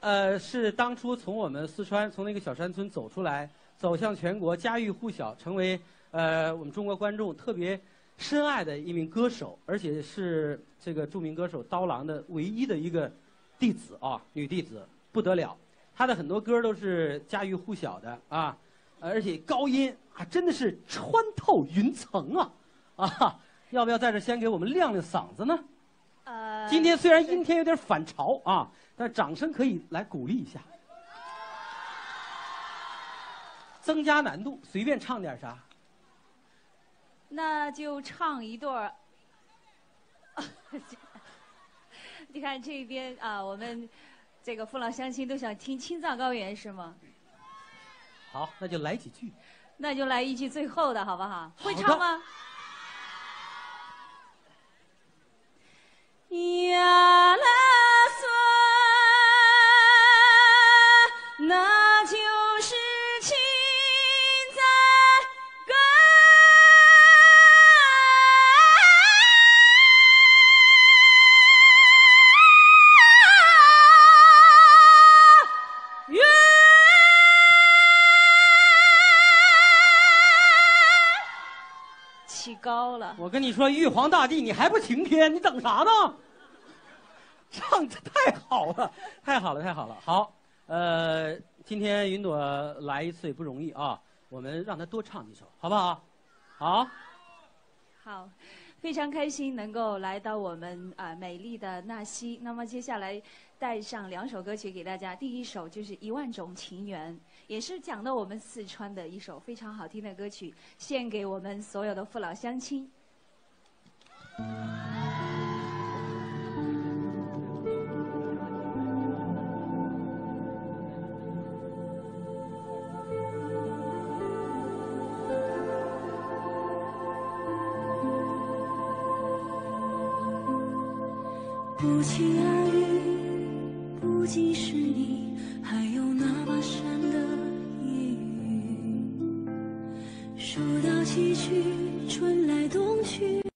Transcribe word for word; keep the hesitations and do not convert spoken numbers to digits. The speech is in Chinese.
呃，是当初从我们四川从那个小山村走出来，走向全国，家喻户晓，成为呃我们中国观众特别深爱的一名歌手，而且是这个著名歌手刀郎的唯一的一个弟子啊，女弟子，不得了。她的很多歌都是家喻户晓的啊，而且高音啊真的是穿透云层啊啊！要不要在这先给我们亮亮嗓子呢？呃，今天虽然阴天有点反潮啊，但掌声可以来鼓励一下。增加难度，随便唱点啥。 那就唱一段儿。你看这边啊，我们这个父老乡亲都想听《青藏高原》是吗？ 好，那就来几句。 那就来一句最后的好不好？会唱吗？呀啦嗦，那就是青藏高原。起高了。 我跟你说，玉皇大帝，你还不晴天？你等啥呢？唱的太好了，太好了，太好了！好，呃，今天云朵来一次也不容易啊，我们让她多唱几首，好不好？好。 好，非常开心能够来到我们啊、呃、美丽的纳西。那么接下来带上两首歌曲给大家，第一首就是《一万种情缘》，也是讲的我们四川的一首非常好听的歌曲，献给我们所有的父老乡亲。 不期而遇，不及是你，还有那把伞的夜雨。说到崎岖，春来冬去，